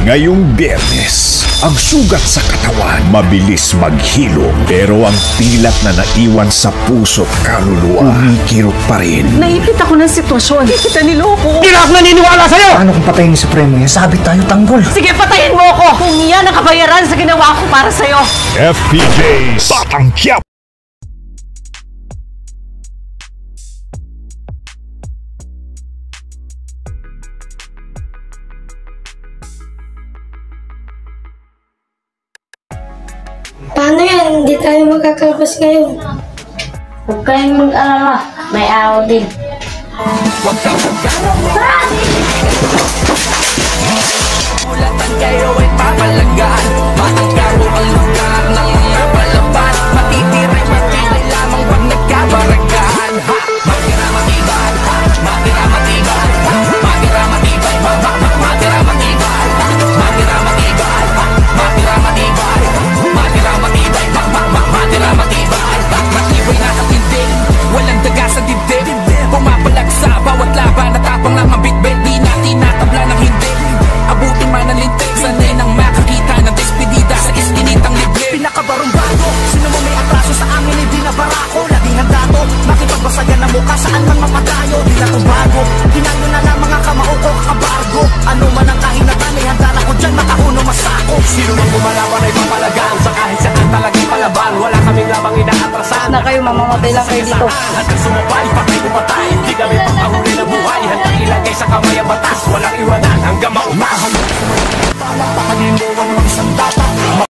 Ngayong Biyernes, ang sugat sa katawan mabilis maghilom, pero ang tilat na naiwan sa puso't kaluluwa kumikirot pa rin. Naipit ako ng sitwasyon. Hindi kita niloko. Hindi na ako naniniwala sa'yo! Paano kung patayin ni Supremo yan? Sabit tayo tanggol. Sige, patayin mo ako! Kung iyan ang kabayaran sa ginawa ko para sa'yo. FPJ's Batang Quiapo. Paano yan? Hindi tayo magkakalabas ngayon. Huwag kayong mag-alala, may araw din. Ulatan kayo ay papalagaan, batang karo ang lugar ng mga palaban. Matitiray lamang pag nagkabaragaan. Matira matibay, matira matibay, matira matibay, matira matibay, matira matibay, matira matibay, matira matibay, matira matibay. Matibay na katindig, walang daga sa dibdib. Pumapalag sa bawat laban, natapang lang ang bitbit. Di natin natabla ng hindi. Abutin man ang lintik, sanay nang makakita ng despedida sa iskinitang libre. Pinakabarong bago, sino mo may atraso sa amin, hindi na barako. Laging handa to, makipagbasagan na mukha saan man mapadayo. Di na to bago, hinalo na lang mga kamao ko kakabargo. Ano man ang kahinatan, ay handa na ko dyan, makahuno masako. Sino man kumalaban ay papalagaan, sa kahit saan talagang palaban. Wala kaming labang inaatrasan. Na kayo, mamamatay lang kayo dito. Hanggang sumupay, patay o patay. Di kami pagpahuli ng buhay, hanggang ilagay sa kamay ang batas. Walang iwanan hanggang maumahan. Palakpakan mo ang isang dapat.